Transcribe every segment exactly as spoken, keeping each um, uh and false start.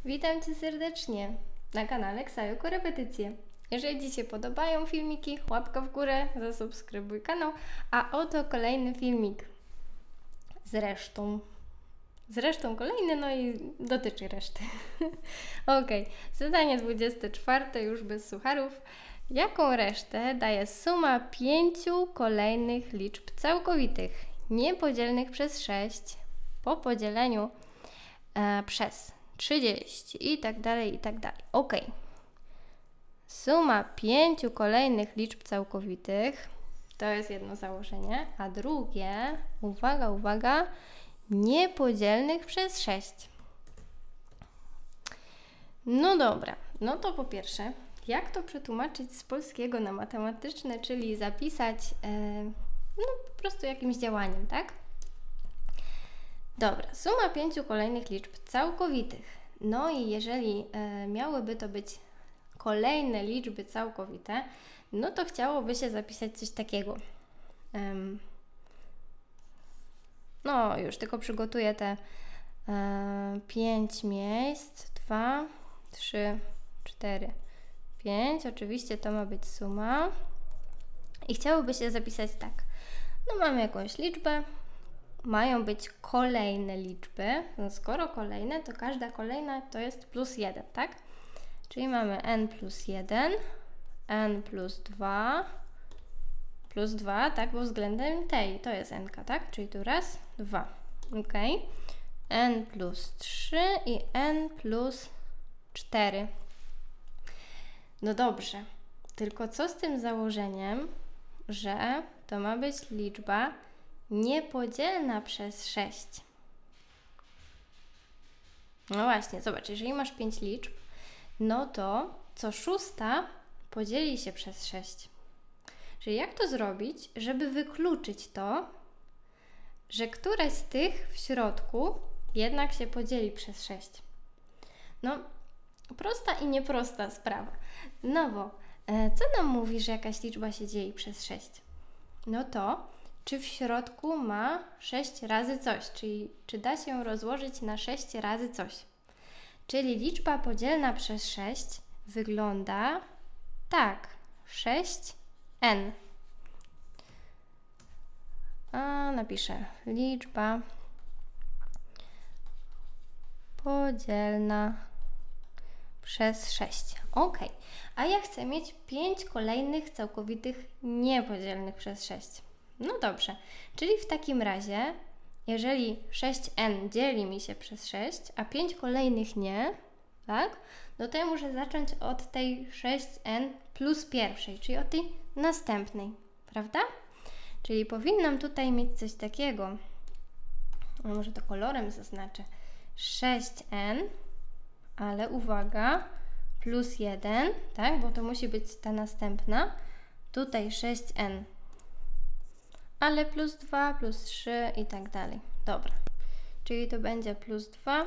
Witam Cię serdecznie na kanale Ksajo Korepetycje. Jeżeli Ci się podobają filmiki, łapka w górę, zasubskrybuj kanał, a oto kolejny filmik z resztą. Zresztą kolejny, no i dotyczy reszty. Ok, zadanie dwudzieste czwarte, już bez sucharów. Jaką resztę daje suma pięciu kolejnych liczb całkowitych, niepodzielnych przez sześć, po podzieleniu e, przez trzydzieści i tak dalej, i tak dalej. Ok. Suma pięciu kolejnych liczb całkowitych to jest jedno założenie, a drugie, uwaga, uwaga, niepodzielnych przez sześć. No dobra, no to po pierwsze, jak to przetłumaczyć z polskiego na matematyczne, czyli zapisać e, no po prostu jakimś działaniem, tak? Dobra, suma pięciu kolejnych liczb całkowitych. No i jeżeli e, miałyby to być kolejne liczby całkowite, no to chciałoby się zapisać coś takiego. Um, no już, tylko przygotuję te e, pięć miejsc. dwa, trzy, cztery, pięć. Oczywiście to ma być suma. I chciałoby się zapisać tak. No mamy jakąś liczbę. Mają być kolejne liczby. No skoro kolejne, to każda kolejna to jest plus jeden, tak? Czyli mamy n plus jeden, n plus dwa, plus dwa, tak? Bo względem tej to jest n, tak? Czyli tu raz, dwa. Ok. N plus trzy i n plus cztery. No dobrze. Tylko co z tym założeniem, że to ma być liczba niepodzielna przez sześć. No właśnie, zobacz, jeżeli masz pięć liczb, no to co szósta podzieli się przez sześć. Czyli jak to zrobić, żeby wykluczyć to, że któraś z tych w środku jednak się podzieli przez sześć? No, prosta i nieprosta sprawa. No bo e, co nam mówi, że jakaś liczba się dzieli przez sześć? No to czy w środku ma sześć razy coś, czyli czy da się rozłożyć na sześć razy coś. Czyli liczba podzielna przez sześć wygląda tak, sześć n. A napiszę liczba podzielna przez sześć. Ok, a ja chcę mieć pięć kolejnych całkowitych niepodzielnych przez sześć. No dobrze, czyli w takim razie, jeżeli sześć n dzieli mi się przez sześć, a pięć kolejnych nie, tak? No to ja muszę zacząć od tej sześć n plus pierwszej, czyli od tej następnej, prawda? Czyli powinnam tutaj mieć coś takiego, no może to kolorem zaznaczę, sześć n, ale uwaga, plus jeden, tak? Bo to musi być ta następna, tutaj sześć n. Ale plus dwa, plus trzy i tak dalej. Dobra, czyli to będzie plus dwa,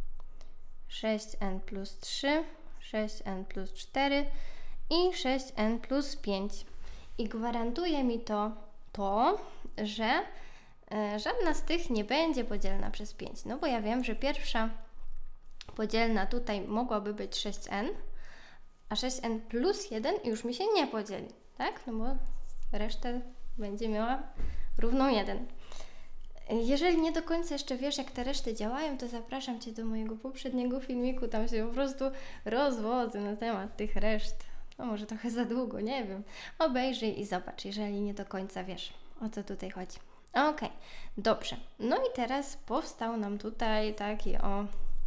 sześć n plus trzy, sześć n plus cztery i sześć n plus pięć. I gwarantuje mi to, to że e, żadna z tych nie będzie podzielna przez pięć. No bo ja wiem, że pierwsza podzielna tutaj mogłaby być sześć n, a sześć n plus jeden już mi się nie podzieli, tak? No bo resztę będzie miała równą jeden. Jeżeli nie do końca jeszcze wiesz, jak te reszty działają, to zapraszam Cię do mojego poprzedniego filmiku. Tam się po prostu rozwodzę na temat tych reszt. No może trochę za długo, nie wiem. Obejrzyj i zobacz, jeżeli nie do końca wiesz, o co tutaj chodzi. Ok, dobrze. No i teraz powstał nam tutaj takie o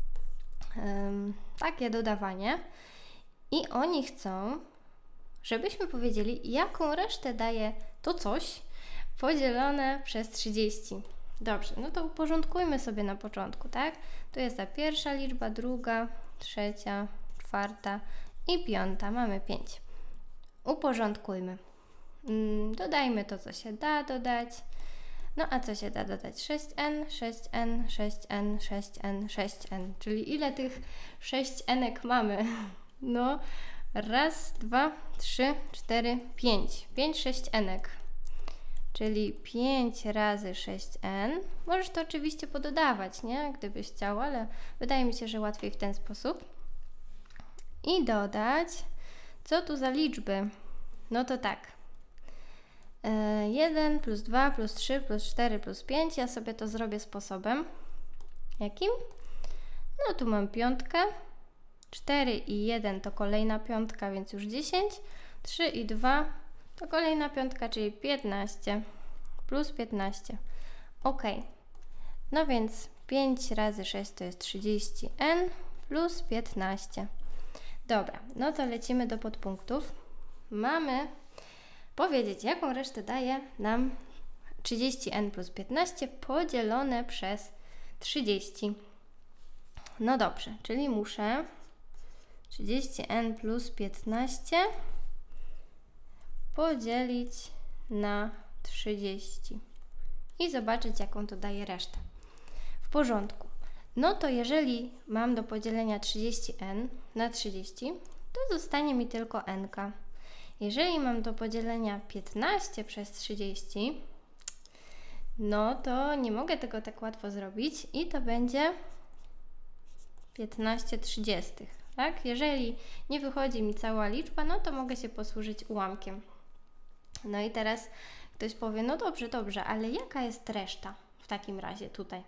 um, takie dodawanie i oni chcą, żebyśmy powiedzieli, jaką resztę daje to coś podzielone przez trzydzieści. Dobrze, no to uporządkujmy sobie na początku, tak? Tu jest ta pierwsza liczba, druga, trzecia, czwarta i piąta. Mamy pięć. Uporządkujmy. Hmm, dodajmy to, co się da dodać. No a co się da dodać? sześć n, sześć n, sześć n, sześć n, sześć n. Czyli ile tych sześć enek mamy? No, raz, dwa, trzy, cztery, pięć. pięć, sześć enek. czyli pięć razy sześć n. Możesz to oczywiście pododawać, nie? Gdybyś chciał, ale wydaje mi się, że łatwiej w ten sposób. I dodać, co tu za liczby? No to tak. jeden plus dwa plus trzy plus cztery plus pięć. Ja sobie to zrobię sposobem. Jakim? No tu mam piątkę. cztery i jeden to kolejna piątka, więc już dziesięć. trzy i dwa to kolejna piątka, czyli piętnaście. Plus piętnaście. Ok. No więc pięć razy sześć to jest trzydzieści n plus piętnaście. Dobra, no to lecimy do podpunktów. Mamy powiedzieć, jaką resztę daje nam trzydzieści n plus piętnaście podzielone przez trzydzieści. No dobrze, czyli muszę trzydzieści n plus piętnaście podzielić na trzydzieści i zobaczyć, jaką to daje resztę. W porządku. No to jeżeli mam do podzielenia trzydzieści n na trzydzieści, to zostanie mi tylko n. Jeżeli mam do podzielenia piętnaście przez trzydzieści, no to nie mogę tego tak łatwo zrobić i to będzie piętnaście trzydziestych. Tak? Jeżeli nie wychodzi mi cała liczba, no to mogę się posłużyć ułamkiem. No i teraz ktoś powie, no dobrze, dobrze, ale jaka jest reszta w takim razie tutaj?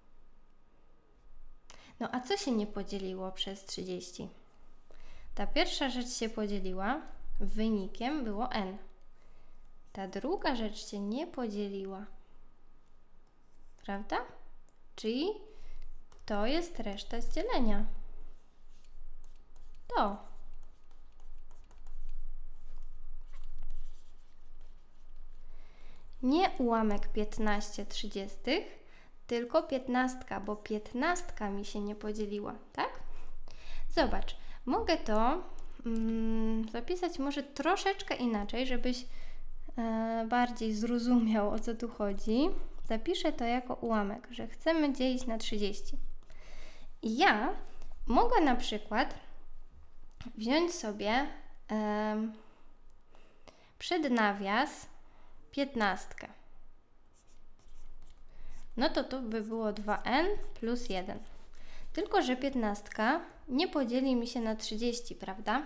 No a co się nie podzieliło przez trzydzieści? Ta pierwsza rzecz się podzieliła, wynikiem było n. Ta druga rzecz się nie podzieliła. Prawda? Czyli to jest reszta z dzielenia. To. Nie ułamek piętnaście trzydziestych, tylko piętnastka, bo piętnastka mi się nie podzieliła, tak? Zobacz, mogę to mm, zapisać może troszeczkę inaczej, żebyś e, bardziej zrozumiał, o co tu chodzi. Zapiszę to jako ułamek, że chcemy dzielić na trzydzieści. I ja mogę na przykład wziąć sobie e, przed nawias piętnastkę. No to tu by było dwa n plus jeden. Tylko że piętnastka nie podzieli mi się na trzydzieści, prawda?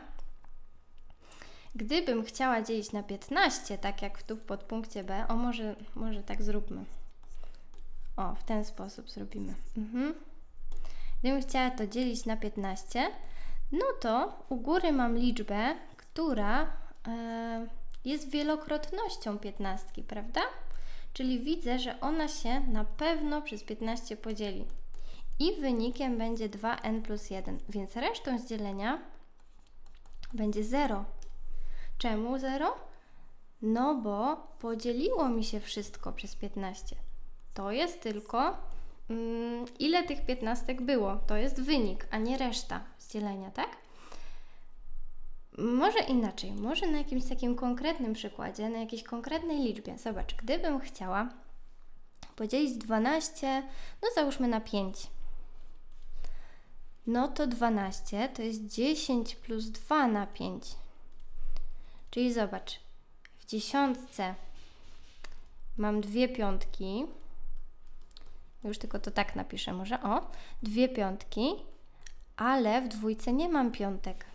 Gdybym chciała dzielić na piętnaście, tak jak tu w podpunkcie B, o może, może tak zróbmy. O, w ten sposób zrobimy. Mhm. Gdybym chciała to dzielić na piętnaście, no to u góry mam liczbę, która e, jest wielokrotnością piętnastki, prawda? Czyli widzę, że ona się na pewno przez piętnaście podzieli. I wynikiem będzie dwa n plus jeden, więc resztą z dzielenia będzie zero. Czemu zero? No bo podzieliło mi się wszystko przez piętnaście. To jest tylko, mm, ile tych piętnastek było. To jest wynik, a nie reszta z dzielenia, tak? Może inaczej, może na jakimś takim konkretnym przykładzie, na jakiejś konkretnej liczbie. Zobacz, gdybym chciała podzielić dwanaście, no załóżmy na pięć. No to dwanaście to jest dziesięć plus dwa na pięć. Czyli zobacz, w dziesiątce mam dwie piątki. Już tylko to tak napiszę może. O, dwie piątki, ale w dwójce nie mam piątek.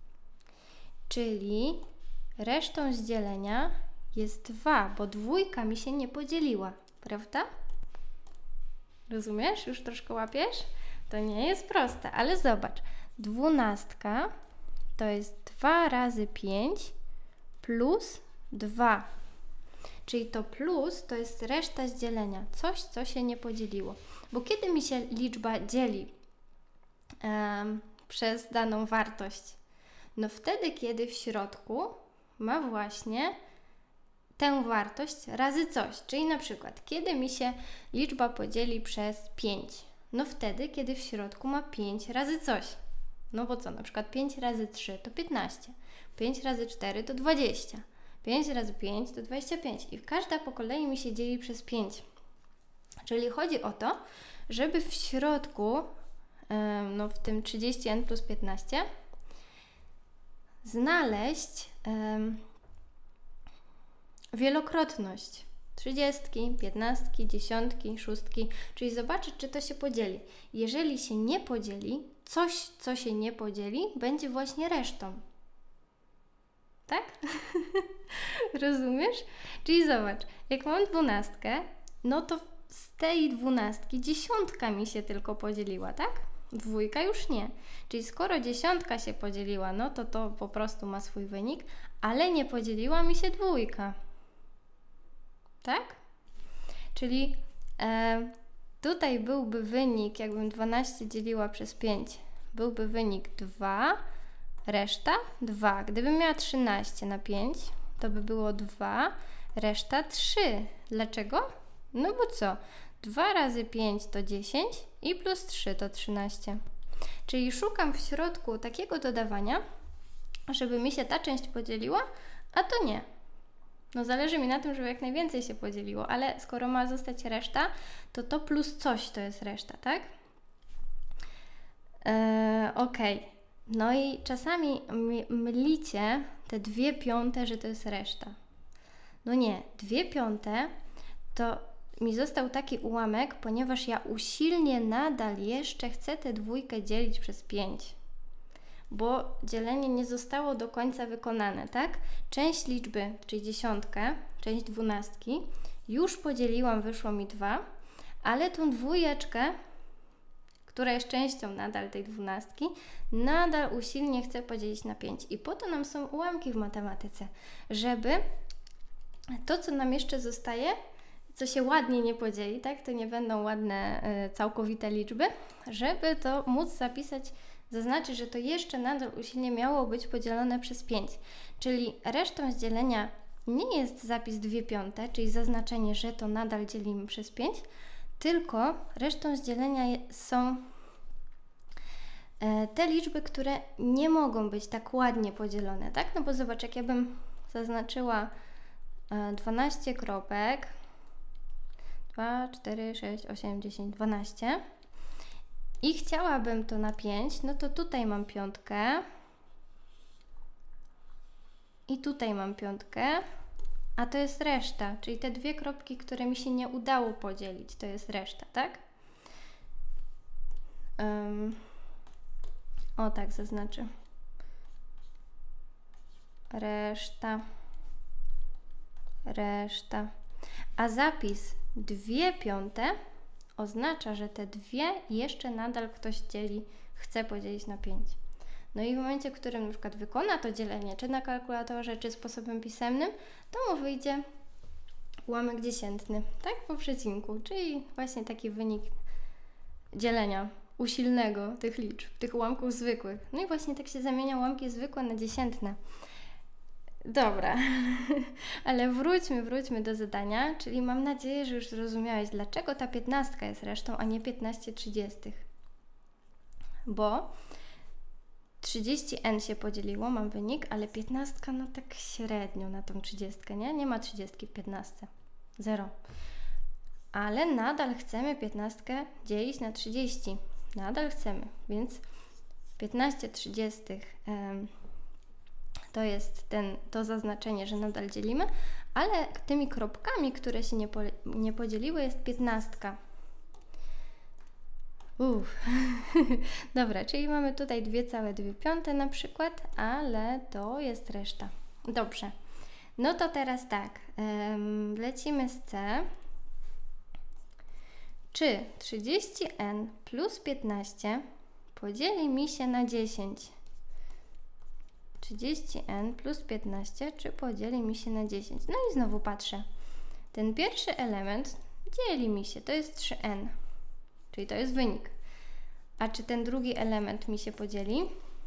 Czyli resztą z dzielenia jest dwa, bo dwójka mi się nie podzieliła, prawda? Rozumiesz? Już troszkę łapiesz? To nie jest proste, ale zobacz. Dwunastka to jest dwa razy pięć plus dwa. Czyli to plus to jest reszta z dzielenia. Coś, co się nie podzieliło. Bo kiedy mi się liczba dzieli um, przez daną wartość? No wtedy, kiedy w środku ma właśnie tę wartość razy coś. Czyli na przykład, kiedy mi się liczba podzieli przez pięć? No wtedy, kiedy w środku ma pięć razy coś. No bo co? Na przykład pięć razy trzy to piętnaście. pięć razy cztery to dwadzieścia. pięć razy pięć to dwadzieścia pięć. I każda po kolei mi się dzieli przez pięć. Czyli chodzi o to, żeby w środku, no w tym trzydzieści n plus piętnaście, znaleźć um, wielokrotność. trzydziestki, piętnastki, dziesiątki, szóstki, czyli zobaczyć, czy to się podzieli. Jeżeli się nie podzieli, coś, co się nie podzieli, będzie właśnie resztą. Tak? Rozumiesz? Czyli zobacz, jak mam dwunastkę, no to z tej dwunastki dziesiątka mi się tylko podzieliła, tak? Dwójka już nie. Czyli skoro dziesiątka się podzieliła, no to to po prostu ma swój wynik, ale nie podzieliła mi się dwójka. Tak? Czyli e, tutaj byłby wynik, jakbym dwanaście dzieliła przez pięć, byłby wynik dwa, reszta dwa. Gdybym miała trzynaście na pięć, to by było dwa, reszta trzy. Dlaczego? No bo co? dwa razy pięć to dziesięć i plus trzy to trzynaście. Czyli szukam w środku takiego dodawania, żeby mi się ta część podzieliła, a to nie. No zależy mi na tym, żeby jak najwięcej się podzieliło, ale skoro ma zostać reszta, to to plus coś to jest reszta, tak? Eee, ok. No i czasami mylicie te dwie piąte, że to jest reszta. No nie, dwie piąte to mi został taki ułamek, ponieważ ja usilnie nadal jeszcze chcę tę dwójkę dzielić przez pięć. Bo dzielenie nie zostało do końca wykonane, tak? Część liczby, czyli dziesiątkę, część dwunastki, już podzieliłam, wyszło mi dwa, ale tą dwójeczkę, która jest częścią nadal tej dwunastki, nadal usilnie chcę podzielić na pięć. I po to nam są ułamki w matematyce, żeby to, co nam jeszcze zostaje, co się ładnie nie podzieli, tak? To nie będą ładne, y, całkowite liczby, żeby to móc zapisać, zaznaczyć, że to jeszcze nadal usilnie miało być podzielone przez pięć. Czyli resztą z dzielenia nie jest zapis dwie piąte, czyli zaznaczenie, że to nadal dzielimy przez pięć, tylko resztą z dzielenia są e, te liczby, które nie mogą być tak ładnie podzielone, tak? No bo zobacz, jak ja bym zaznaczyła e, dwanaście kropek, dwa, cztery, sześć, osiem, dziesięć, dwanaście i chciałabym to na pięć, no to tutaj mam piątkę i tutaj mam piątkę, a to jest reszta, czyli te dwie kropki, które mi się nie udało podzielić, to jest reszta, tak? Um, o tak zaznaczę. Reszta. Reszta. A zapis dwie piąte oznacza, że te dwie jeszcze nadal ktoś dzieli, chce podzielić na pięć. No i w momencie, w którym na przykład wykona to dzielenie, czy na kalkulatorze, czy sposobem pisemnym, to mu wyjdzie ułamek dziesiętny, tak? Po przecinku, czyli właśnie taki wynik dzielenia usilnego tych liczb, tych ułamków zwykłych. No i właśnie tak się zamienia ułamki zwykłe na dziesiętne. Dobra, ale wróćmy, wróćmy do zadania, czyli mam nadzieję, że już zrozumiałeś, dlaczego ta piętnastka jest resztą, a nie piętnaście trzydziestych. Bo trzydzieści n się podzieliło, mam wynik, ale piętnastka no tak średnio na tą trzydziestkę, nie? Nie ma trzydziestki w piętnastce. Zero. Ale nadal chcemy piętnastkę dzielić na trzydzieści. Nadal chcemy, więc piętnaście trzydziestych um, to jest ten, to zaznaczenie, że nadal dzielimy, ale tymi kropkami, które się nie, po, nie podzieliły, jest piętnastka. Uff. Dobra, czyli mamy tutaj dwie całe dwie piąte na przykład, ale to jest reszta. Dobrze. No to teraz tak, um, lecimy z C. Czy trzydzieści n plus piętnaście podzieli mi się na dziesięć? trzydzieści n plus piętnaście, czy podzieli mi się na dziesięć? No i znowu patrzę. Ten pierwszy element dzieli mi się, to jest trzy n, czyli to jest wynik. A czy ten drugi element mi się podzieli?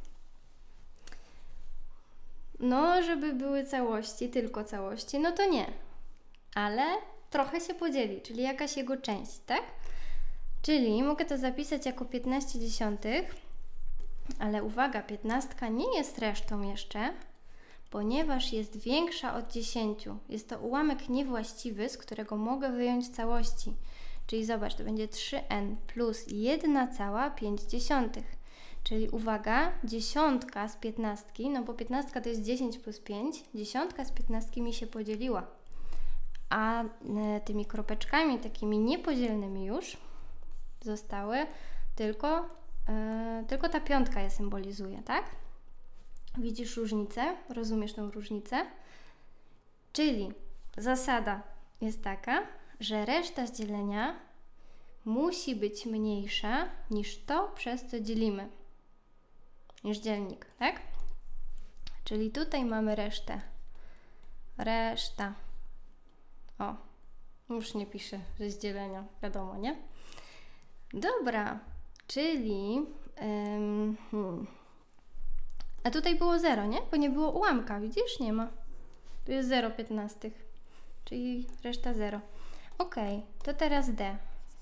No, żeby były całości, tylko całości, no to nie. Ale trochę się podzieli, czyli jakaś jego część, tak? Czyli mogę to zapisać jako piętnaście dziesiątych, ale uwaga, piętnastka nie jest resztą jeszcze, ponieważ jest większa od dziesięciu. Jest to ułamek niewłaściwy, z którego mogę wyjąć całości. Czyli zobacz, to będzie trzy n plus jedna cała pięć dziesiątych. Czyli uwaga, dziesiątka z piętnastki, no bo piętnastka to jest dziesięć plus pięć, dziesiątka z piętnastki mi się podzieliła. a tymi kropeczkami takimi niepodzielnymi już zostały tylko, yy, tylko ta piątka je symbolizuje, tak? Widzisz różnicę? Rozumiesz tą różnicę? Czyli zasada jest taka, że reszta z dzielenia musi być mniejsza niż to, przez co dzielimy, niż dzielnik, tak? Czyli tutaj mamy resztę. Reszta. O, już nie piszę, że z dzielenia, wiadomo, nie? Dobra, czyli... Ym, hmm. A tutaj było zero, nie? Bo nie było ułamka, widzisz? Nie ma. Tu jest zero piętnastych, czyli reszta zero. Ok, to teraz D.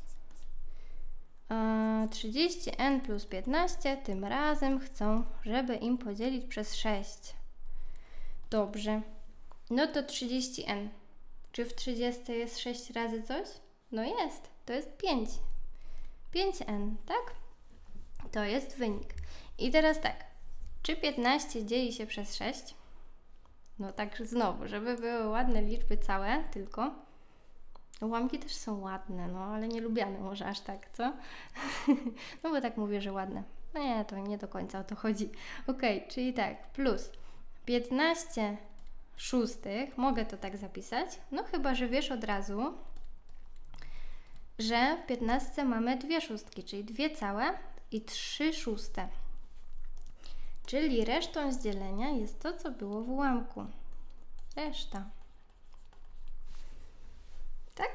trzydzieści n plus piętnaście, tym razem chcą, żeby im podzielić przez sześć. Dobrze. No to trzydzieści n. Czy w trzydzieści jest sześć razy coś? No jest. To jest pięć. pięć n, tak? To jest wynik. I teraz tak. Czy piętnaście dzieli się przez sześć? No tak znowu, żeby były ładne liczby całe, tylko. Ułamki też są ładne, no ale nie lubiane może aż tak, co? No bo tak mówię, że ładne. No nie, to nie do końca o to chodzi. Ok, czyli tak, plus piętnaście szóstych, mogę to tak zapisać, no chyba, że wiesz od razu, że w piętnastce mamy dwie szóstki, czyli dwie całe i trzy szóste. Czyli resztą z dzielenia jest to, co było w ułamku. Reszta. Tak?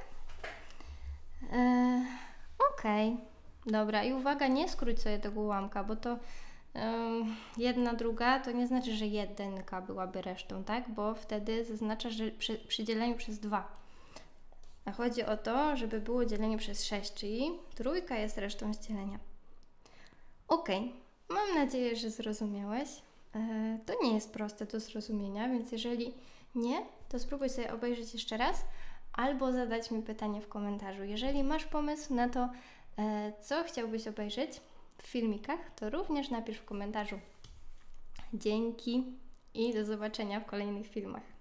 Eee, Okej. Dobra, i uwaga, nie skróć sobie tego ułamka, bo to yy, jedna, druga, to nie znaczy, że jedynka byłaby resztą, tak? Bo wtedy zaznacza, że przy, przy dzieleniu przez dwa. A chodzi o to, żeby było dzielenie przez sześć, czyli trójka jest resztą z dzielenia. Okej. Mam nadzieję, że zrozumiałeś. Yy, to nie jest proste do zrozumienia, więc jeżeli nie, to spróbuj sobie obejrzeć jeszcze raz albo zadać mi pytanie w komentarzu. Jeżeli masz pomysł na to, yy, co chciałbyś obejrzeć w filmikach, to również napisz w komentarzu. Dzięki i do zobaczenia w kolejnych filmach.